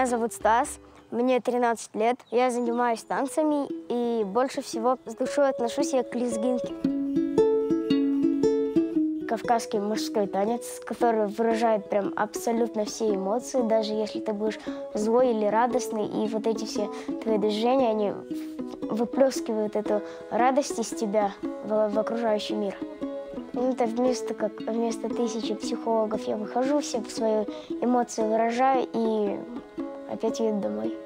Меня зовут Стас, мне 13 лет. Я занимаюсь танцами и больше всего с душой отношусь я к лезгинке. Кавказский мужской танец, который выражает прям абсолютно все эмоции, даже если ты будешь злой или радостный, и вот эти все твои движения, они выплескивают эту радость из тебя в окружающий мир. Это вместо тысячи психологов я выхожу, все свои эмоции выражаю и опять еду домой.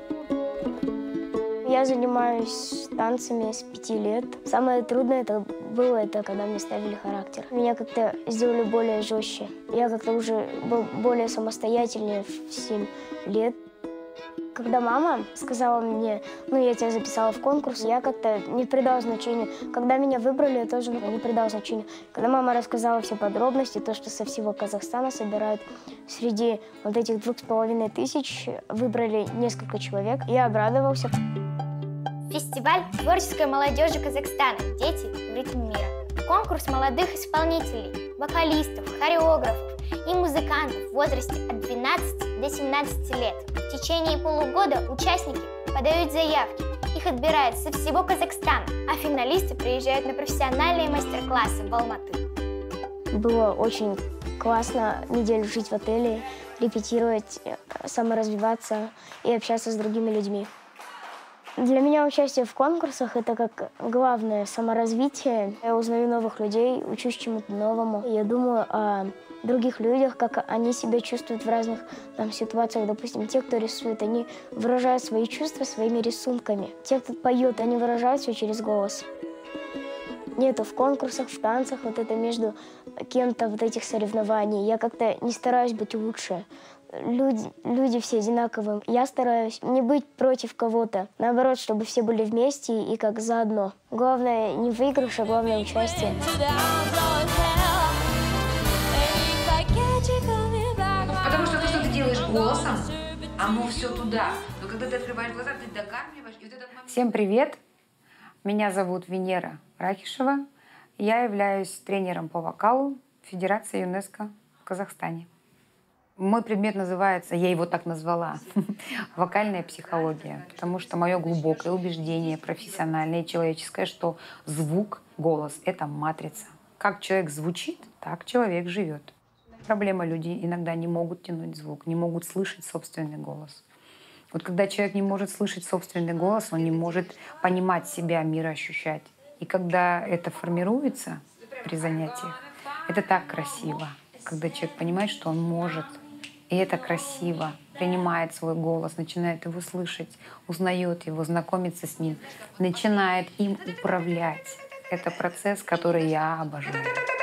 Я занимаюсь танцами с 5 лет. Самое трудное было, когда мне ставили характер. Меня как-то сделали более жестче. Я как-то уже был более самостоятельнее в 7 лет. Когда мама сказала мне, я тебя записала в конкурс, я как-то не придала значения. Когда меня выбрали, я тоже не придала значения. Когда мама рассказала все подробности, то, что со всего Казахстана собирают, среди вот этих 2500 выбрали несколько человек, я обрадовался. Фестиваль творческой молодежи Казахстана «Дети в ритме мира». Конкурс молодых исполнителей, вокалистов, хореографов и музыкантов в возрасте от 12 до 17 лет. В течение полугода участники подают заявки. Их отбирают со всего Казахстана, а финалисты приезжают на профессиональные мастер-классы в Алматы. Было очень классно неделю жить в отеле, репетировать, саморазвиваться и общаться с другими людьми. Для меня участие в конкурсах – это как главное саморазвитие. Я узнаю новых людей, учусь чему-то новому. Я думаю о других людях, как они себя чувствуют в разных ситуациях. Допустим, те, кто рисует, они выражают свои чувства своими рисунками. Те, кто поет, они выражают все через голос. Нету в конкурсах, в танцах между кем-то этих соревнований. Я как-то не стараюсь быть лучше. Люди все одинаковые. Я стараюсь не быть против кого-то. Наоборот, чтобы все были вместе и как заодно. Главное не выигрыш, а главное участие. Потому что то, что ты делаешь голосом, оно все туда. Но когда ты открываешь глаза, ты докармливаешь. Всем привет! Меня зовут Венера Рахишева. Я являюсь тренером по вокалу Федерации ЮНЕСКО в Казахстане. Мой предмет называется, я его так назвала, вокальная психология, потому что мое глубокое убеждение, профессиональное и человеческое, что звук, голос — это матрица. Как человек звучит, так человек живет. Проблема: люди иногда не могут тянуть звук, не могут слышать собственный голос. Вот когда человек не может слышать собственный голос, он не может понимать себя, мир ощущать. И когда это формируется при занятиях, это так красиво, когда человек понимает, что он может. И это красиво, принимает свой голос, начинает его слышать, узнает его, знакомится с ним, начинает им управлять. Это процесс, который я обожаю.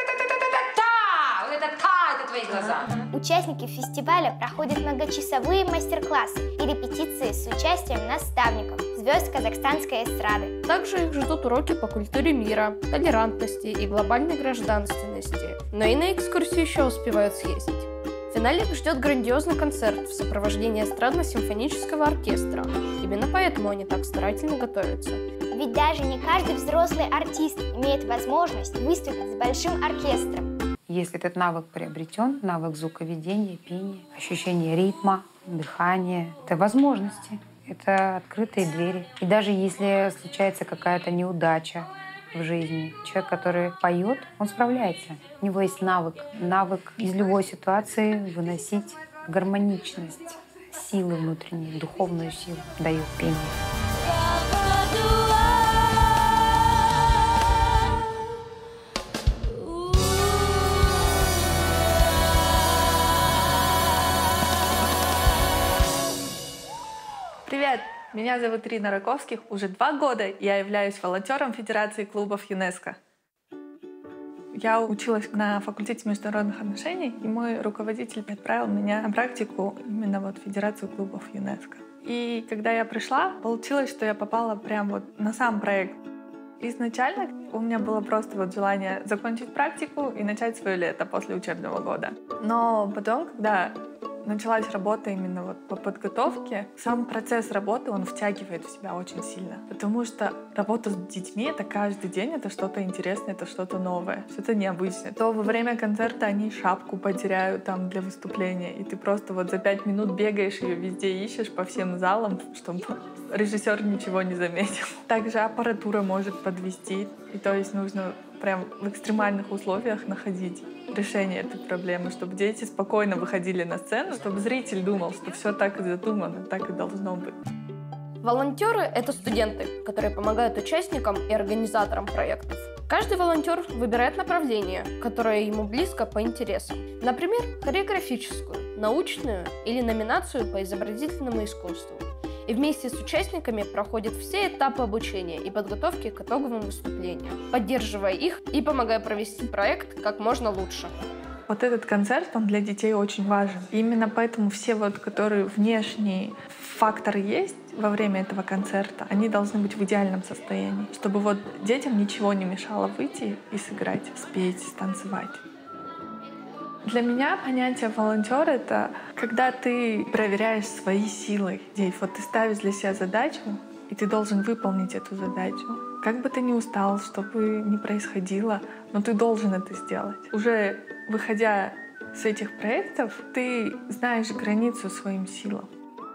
Участники фестиваля проходят многочасовые мастер-классы и репетиции с участием наставников, звезд казахстанской эстрады. Также их ждут уроки по культуре мира, толерантности и глобальной гражданственности. Но и на экскурсию еще успевают съездить. В финале их ждет грандиозный концерт в сопровождении эстрадно-симфонического оркестра. Именно поэтому они так старательно готовятся. Ведь даже не каждый взрослый артист имеет возможность выступить с большим оркестром. Если этот навык приобретен, навык звуковедения, пения, ощущение ритма, дыхания, это возможности, это открытые двери. И даже если случается какая-то неудача в жизни, человек, который поет, он справляется. У него есть навык из любой ситуации выносить гармоничность, силы внутренней, духовную силу дает пение. Привет! Меня зовут Ирина Раковских. Уже 2 года я являюсь волонтером Федерации клубов ЮНЕСКО. Я училась на факультете международных отношений, и мой руководитель отправил меня на практику именно в Федерацию клубов ЮНЕСКО. И когда я пришла, получилось, что я попала прямо на сам проект. Изначально у меня было просто желание закончить практику и начать свое лето после учебного года. Но потом, когда началась работа именно вот по подготовке, сам процесс работы, он втягивает в себя очень сильно. Потому что работа с детьми — это каждый день, это что-то интересное, это что-то новое, что-то необычное. То во время концерта они шапку потеряют там для выступления, и ты просто вот за 5 минут бегаешь ее везде, ищешь по всем залам, чтобы режиссер ничего не заметил. Также аппаратура может подвести, и то есть нужно прям в экстремальных условиях находить решение этой проблемы, чтобы дети спокойно выходили на сцену, чтобы зритель думал, что все так и задумано, так и должно быть. Волонтеры — это студенты, которые помогают участникам и организаторам проектов. Каждый волонтер выбирает направление, которое ему близко по интересам. Например, хореографическую, научную или номинацию по изобразительному искусству. И вместе с участниками проходит все этапы обучения и подготовки к итоговым выступлениям, поддерживая их и помогая провести проект как можно лучше. Вот этот концерт, он для детей очень важен. И именно поэтому все вот, которые внешние факторы есть во время этого концерта, они должны быть в идеальном состоянии, чтобы вот детям ничего не мешало выйти и сыграть, спеть, станцевать. Для меня понятие волонтера — это когда ты проверяешь свои силы. Вот ты ставишь для себя задачу, и ты должен выполнить эту задачу. Как бы ты ни устал, что бы ни происходило, но ты должен это сделать. Уже выходя с этих проектов, ты знаешь границу своим силам.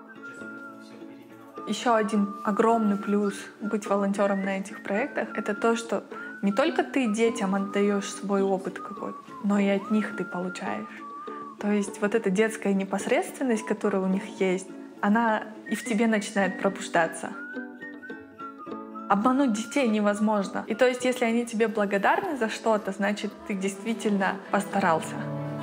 Еще один огромный плюс быть волонтером на этих проектах — это то, что не только ты детям отдаешь свой опыт какой-то, но и от них ты получаешь. То есть вот эта детская непосредственность, которая у них есть, она и в тебе начинает пробуждаться. Обмануть детей невозможно. И то есть если они тебе благодарны за что-то, значит, ты действительно постарался.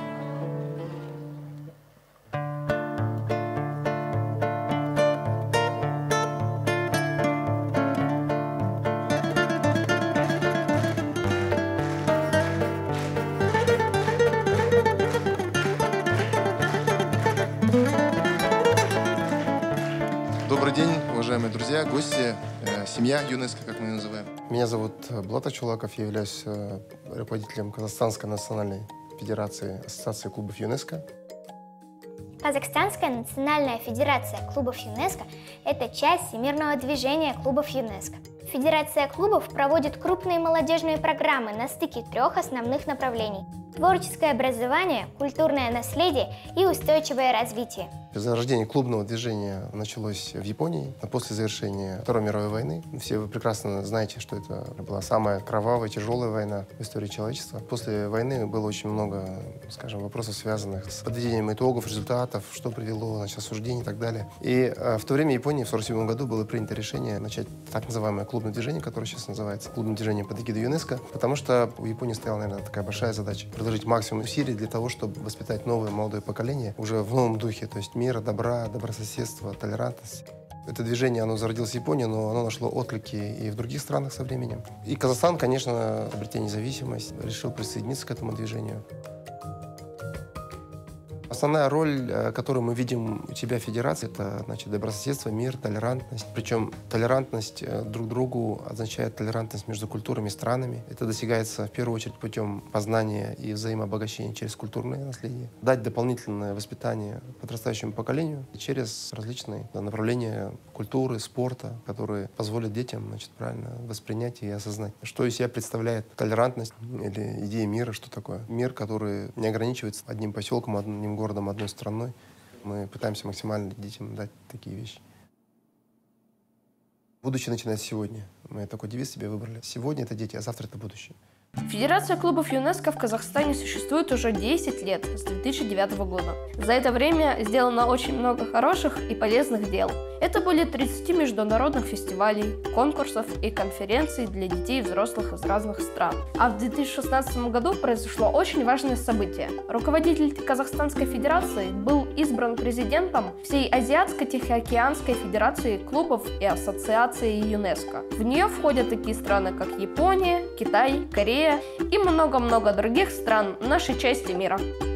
Добрый день, уважаемые друзья, гости, семья ЮНЕСКО, как мы ее называем. Меня зовут Блата Чулаков, я являюсь руководителем Казахстанской национальной федерации Ассоциации клубов ЮНЕСКО. Казахстанская национальная федерация клубов ЮНЕСКО – это часть всемирного движения клубов ЮНЕСКО. Федерация клубов проводит крупные молодежные программы на стыке 3 основных направлений – творческое образование, культурное наследие и устойчивое развитие. Зарождение клубного движения началось в Японии после завершения Второй мировой войны. Все вы прекрасно знаете, что это была самая кровавая, тяжелая война в истории человечества. После войны было очень много, скажем, вопросов, связанных с подведением итогов, результатов, что привело, осуждений и так далее. И в то время в Японии в 1947 году было принято решение начать так называемое клубное движение, которое сейчас называется клубным движением под эгидой ЮНЕСКО, потому что у Японии стояла, наверное, такая большая задача приложить максимум усилий для того, чтобы воспитать новое молодое поколение уже в новом духе, то есть мира, добра, добрососедства, толерантности. Это движение, оно зародилось в Японии, но оно нашло отклики и в других странах со временем. И Казахстан, конечно, обретя независимость, решил присоединиться к этому движению. Основная роль, которую мы видим у тебя в Федерации, это, добрососедство, мир, толерантность. Причем толерантность друг другу означает толерантность между культурами и странами. Это достигается в первую очередь путем познания и взаимообогащения через культурное наследие. Дать дополнительное воспитание подрастающему поколению через различные направления культуры, спорта, которые позволят детям, правильно воспринять и осознать, что из себя представляет толерантность или идея мира, что такое. Мир, который не ограничивается одним поселком, одним городом, одной страной. Мы пытаемся максимально детям дать такие вещи. Будущее начинается сегодня. Мы такой девиз себе выбрали. Сегодня это дети, а завтра это будущее. Федерация клубов ЮНЕСКО в Казахстане существует уже 10 лет, с 2009 года. За это время сделано очень много хороших и полезных дел. Это более 30 международных фестивалей, конкурсов и конференций для детей и взрослых из разных стран. А в 2016 году произошло очень важное событие. Руководитель Казахстанской Федерации был избран президентом всей Азиатско-Тихоокеанской Федерации клубов и ассоциации ЮНЕСКО. В нее входят такие страны, как Япония, Китай, Корея и много-много других стран нашей части мира.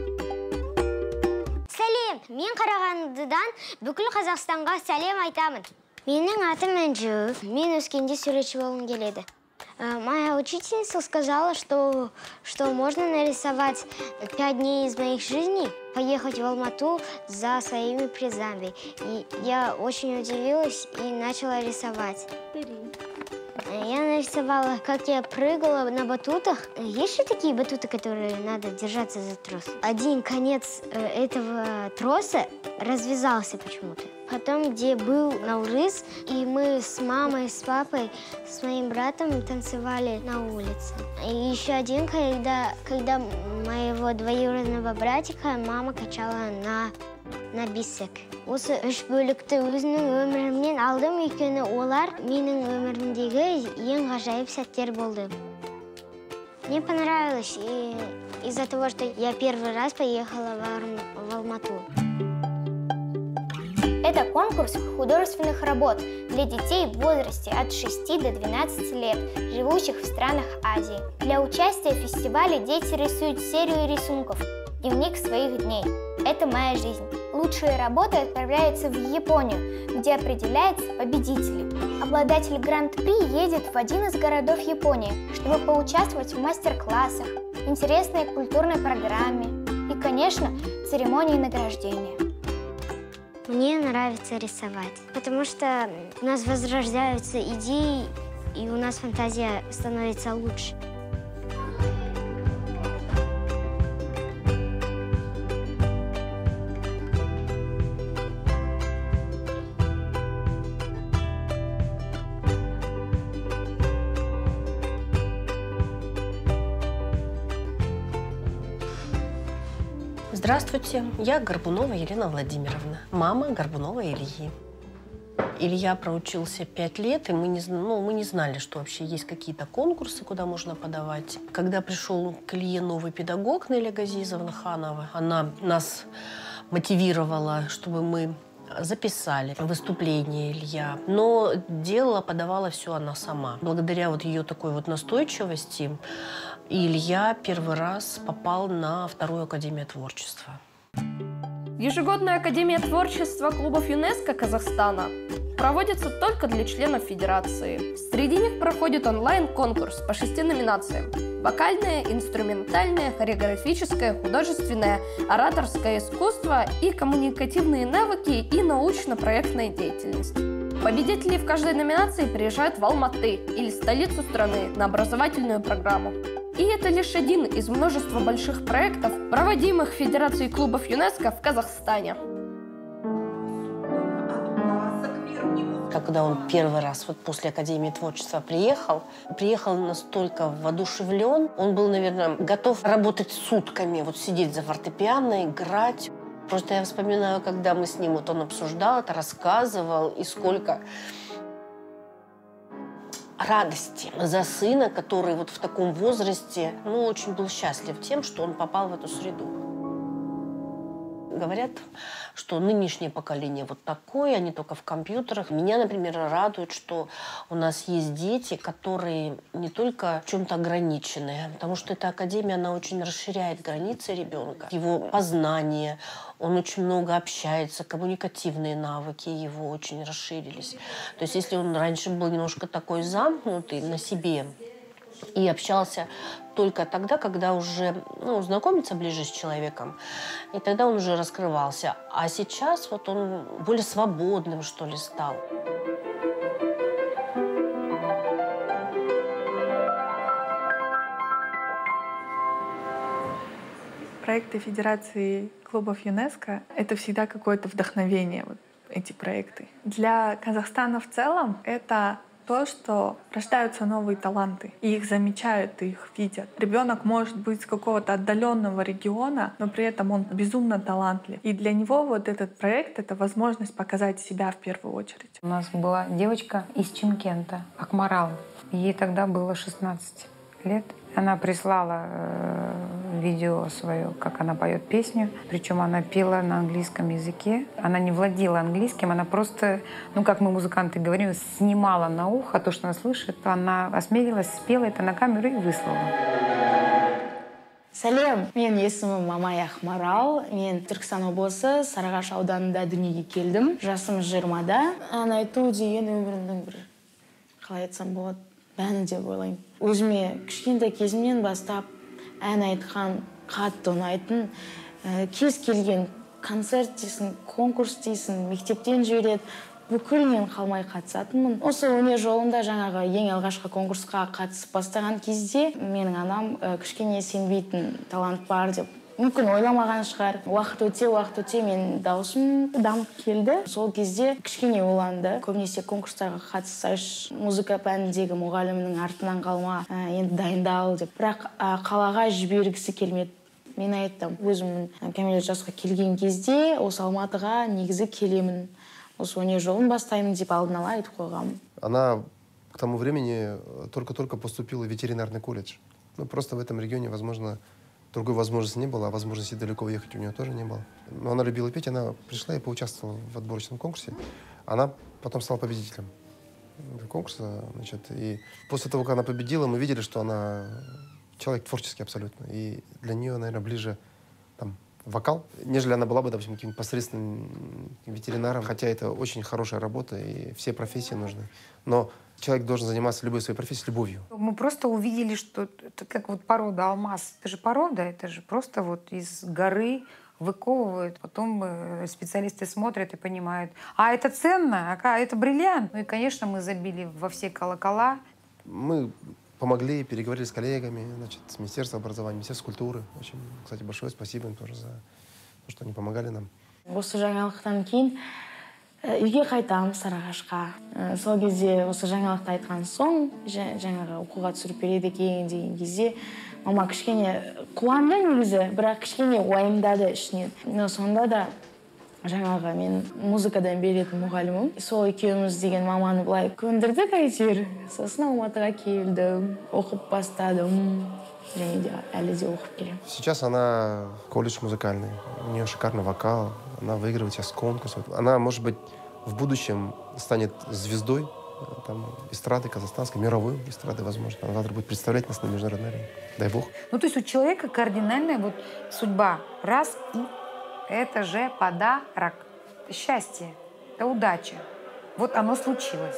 Сәлем, мен Қарағандыдан бүкіл Қазақстанға сәлем айтамын. Менің атым Әнжу. Мен өскенде суретші болғым келеді. Моя учительница сказала, что можно нарисовать 5 дней из моих жизней, поехать в Алмату за своими призами. И я очень удивилась и начала рисовать. Я нарисовала, как я прыгала на батутах. Есть же такие батуты, которые надо держаться за трос? Один конец этого троса развязался почему-то. Потом, где был Наурыз, и мы с мамой, с папой, с моим братом танцевали на улице. И еще один, когда моего двоюродного братика мама качала на бисек. Осы 3 бөлікті өзінің өмірімнен алдым, өйткені олар менің өмірімдегі ең ғажайып сәттер болды. Мне понравилось из-за того, что я первый раз поехала в Алмату. Это конкурс художественных работ для детей в возрасте от 6 до 12 лет, живущих в странах Азии. Для участия в фестивале дети рисуют серию рисунков «Дневник своих дней». Это моя жизнь. Лучшие работы отправляются в Японию, где определяются победители. Обладатель гран-при едет в один из городов Японии, чтобы поучаствовать в мастер-классах, интересной культурной программе и, конечно, церемонии награждения. Мне нравится рисовать, потому что у нас возрождаются идеи, и у нас фантазия становится лучше. Здравствуйте, я Горбунова Елена Владимировна, мама Горбунова Ильи. Илья проучился 5 лет, и мы не знали, что вообще есть какие-то конкурсы, куда можно подавать. Когда пришел к Илье новый педагог Неля Газизовна Ханова, она нас мотивировала, чтобы мы записали выступление Илья. Но подавала все она сама. Благодаря вот ее такой вот настойчивости Илья первый раз попал на 2-ю Академию творчества. Ежегодная Академия творчества клубов ЮНЕСКО Казахстана проводится только для членов Федерации. Среди них проходит онлайн-конкурс по 6 номинациям: вокальное, инструментальное, хореографическое, художественное, ораторское искусство и коммуникативные навыки и научно-проектная деятельность. Победители в каждой номинации приезжают в Алматы или столицу страны на образовательную программу. И это лишь один из множества больших проектов, проводимых Федерацией клубов ЮНЕСКО в Казахстане. Когда он первый раз после Академии творчества приехал настолько воодушевлен, он был, наверное, готов работать сутками, сидеть за фортепиано, играть. Просто я вспоминаю, когда мы с ним, он обсуждал это, рассказывал, и сколько радости за сына, который в таком возрасте, очень был счастлив тем, что он попал в эту среду. Говорят, что нынешнее поколение такое, они только в компьютерах. Меня, например, радует, что у нас есть дети, которые не только в чем-то ограничены, потому что эта академия, она очень расширяет границы ребенка, его познание, он очень много общается, коммуникативные навыки его очень расширились. То есть если он раньше был немножко такой замкнутый на себе, и общался только тогда, когда уже знакомиться ближе с человеком, и тогда он уже раскрывался. А сейчас он более свободным, что ли, стал. Проекты Федерации клубов ЮНЕСКО — это всегда какое-то вдохновение, эти проекты. Для Казахстана в целом это то, что рождаются новые таланты, и их замечают, и их видят. Ребенок может быть с какого-то отдаленного региона, но при этом он безумно талантлив. И для него этот проект — это возможность показать себя в первую очередь. У нас была девочка из Чимкента, Акмарал. Ей тогда было 16 лет. Она прислала видео свое, как она поет песню. Причем она пела на английском языке. Она не владела английским, она просто, как мы музыканты говорим, снимала на ухо то, что она слышит. Она осмелилась, спела это на камеру и выслала. Сәлем, мен есімім Мамай Ақмарал. Мен Түркістан облысы Сарыағаш ауданында дүниеге келдім. Жасым 20-да. Ән айту деген өмірімнің қалай айтсам болады, бәрі деп ойлаймын. Өзіме кішкентай кезімнен бастап ән айтқан, қатты ұнайтын, кез келген концерт дейсің, конкурс дейсің, мектептен жібереді, бүкіл мен қалмай қатысатынмын. Осы өнер жолында жаңағы ең алғашқы конкурсқа қатысып бастаған кезде менің анам кішкене сенбейтін талант бар деп мүмкін ойламаған шығар. Уақыт өте мен даусым дамып келді. Сол кезде кішкене ойланды. Көбінесе конкурстарға қатыссайшы, музыка пәніндегі мұғалімнің артынан қалма, енді дайындал деп. Бірақ қалаға жібергісі келмеді. Мен айттым, өзімнің кәмелет жасқа келген кезде осы Алматыға негізі келемін. Осы өнер жолын бастаймын деп алдын ала айтып қойғанмын. Она к тому времени только-только поступила в ветеринарный колледж. Ну, просто в этом регионе, возможно, другой возможности не было, а возможности далеко уехать у нее тоже не было. Но она любила петь, она пришла и поучаствовала в отборочном конкурсе. Она потом стала победителем конкурса, значит, и после того, как она победила, мы видели, что она человек творческий абсолютно, и для нее, наверное, ближе там вокал, нежели она была бы, допустим, каким-то посредственным ветеринаром, хотя это очень хорошая работа, и все профессии нужны. Но человек должен заниматься любой своей профессией с любовью. Мы просто увидели, что это как вот порода алмаз. Это же порода, это же просто вот из горы выковывают. Потом специалисты смотрят и понимают, а это ценно, а это бриллиант. Ну и, конечно, мы забили во все колокола. Мы помогли, переговорили с коллегами, значит, с Министерством образования, Министерством культуры. Очень, кстати, большое спасибо им тоже за то, что они помогали нам. Осы жаңалықтан кейін үйге қайтамын Сарыағашқа. Сол кезде осы жаңалықты айтқан соң, жаңағы оқуға түсіріп береді екен деген кезде, мама кішкене қуанды негізі, бірақ кішкене уайымдады ішінен. Но сонда да жаңағы мен музыкадан беретін мұғалімім. Сол екеуміз деген маманы былай көндірдік әйтеуір. Сосын Алматыға келдім, оқып бастадым. Және де әлі де оқып келем. Сейчас она колледж музыкальный. У нее шикарный вокал. Она выигрывает сейчас конкурс. Она, может быть, в будущем станет звездой там, эстрады казахстанской, мировой эстрады, возможно. Она завтра будет представлять нас на международной арене. Дай бог. Ну, то есть у человека кардинальная вот судьба. Раз и это же подарок. Это счастье, это удача. Вот оно случилось.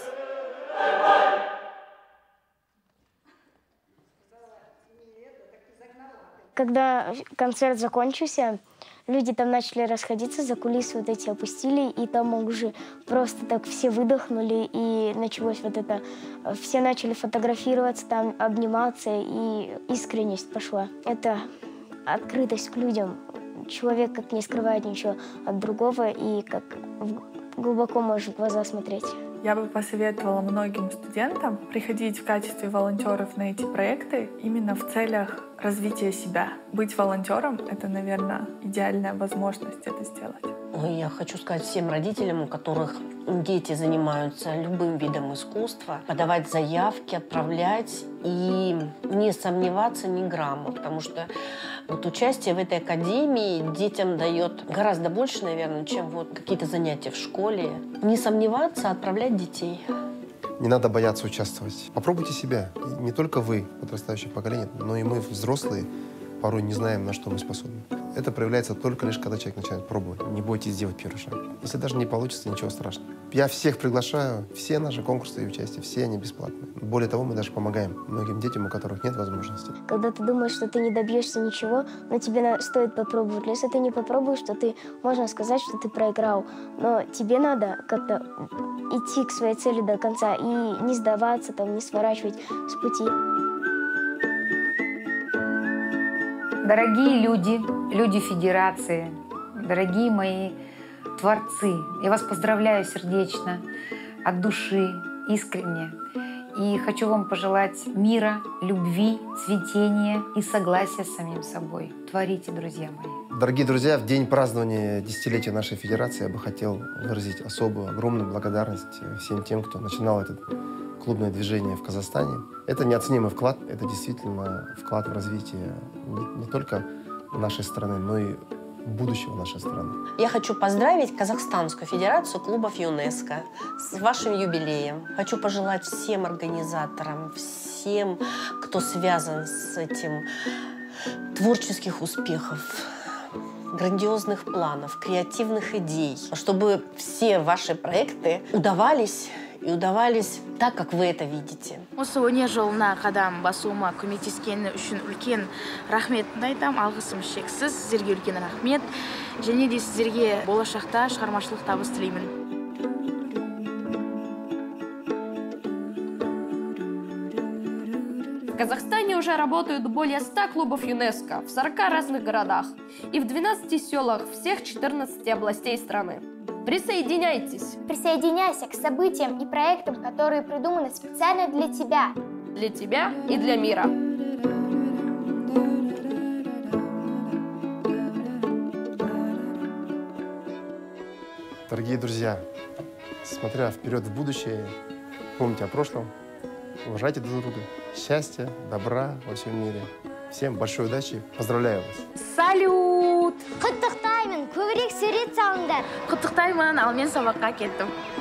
Когда концерт закончился, люди там начали расходиться, за кулисы вот эти опустили, и там уже просто так все выдохнули, и началось вот это. Все начали фотографироваться, там обниматься, и искренность пошла. Это открытость к людям. Человек как не скрывает ничего от другого, и как глубоко может в глаза смотреть. Я бы посоветовала многим студентам приходить в качестве волонтеров на эти проекты именно в целях развития себя. Быть волонтером — это, наверное, идеальная возможность это сделать. Я хочу сказать всем родителям, у которых дети занимаются любым видом искусства, подавать заявки, отправлять и не сомневаться ни грамма, потому что вот участие в этой академии детям дает гораздо больше, наверное, чем вот какие-то занятия в школе. Не сомневаться, отправлять детей. Не надо бояться участвовать. Попробуйте себя. И не только вы, подрастающее поколение, но и мы, взрослые, порой не знаем, на что мы способны. Это проявляется только лишь, когда человек начинает пробовать. Не бойтесь сделать первый шаг. Если даже не получится, ничего страшного. Я всех приглашаю, все наши конкурсы и участия, все они бесплатные. Более того, мы даже помогаем многим детям, у которых нет возможности. Когда ты думаешь, что ты не добьешься ничего, но тебе стоит попробовать. Если ты не попробуешь, то можно сказать, что ты проиграл. Но тебе надо как-то идти к своей цели до конца и не сдаваться, там, не сворачивать с пути. Дорогие люди Федерации, дорогие мои творцы, я вас поздравляю сердечно, от души, искренне. И хочу вам пожелать мира, любви, цветения и согласия с самим собой. Творите, друзья мои. Дорогие друзья, в день празднования десятилетия нашей Федерации я бы хотел выразить особую, огромную благодарность всем тем, кто начинал этот клубное движение в Казахстане. Это неоценимый вклад, это действительно вклад в развитие не только нашей страны, но и будущего нашей страны. Я хочу поздравить Казахстанскую Федерацию клубов ЮНЕСКО с вашим юбилеем. Хочу пожелать всем организаторам, всем, кто связан с этим, творческих успехов, грандиозных планов, креативных идей, чтобы все ваши проекты удавались и удавались так, как вы это видите. Осы өнер жолына қадам басуыма көмектескені үшін үлкен рахметімді айтам, алғысым шексіз, сіздерге үлкен рахмет. Және де сіздерге болашақта шығармашылық табыс тілеймін. В Казахстане уже работают более 100 клубов ЮНЕСКО в 40 разных городах и в 12 селах всех 14 областей страны. Присоединяйтесь! Присоединяйся к событиям и проектам, которые придуманы специально для тебя. Для тебя и для мира. Дорогие друзья, смотря вперед в будущее, помните о прошлом, уважайте друг друга. Счастья, добра во всем мире. Всем большой удачи. Поздравляю вас. Салют! Құттықтаймын, көбірек сурет салыңдар. Құттықтаймын, ал мен сабаққа кеттім.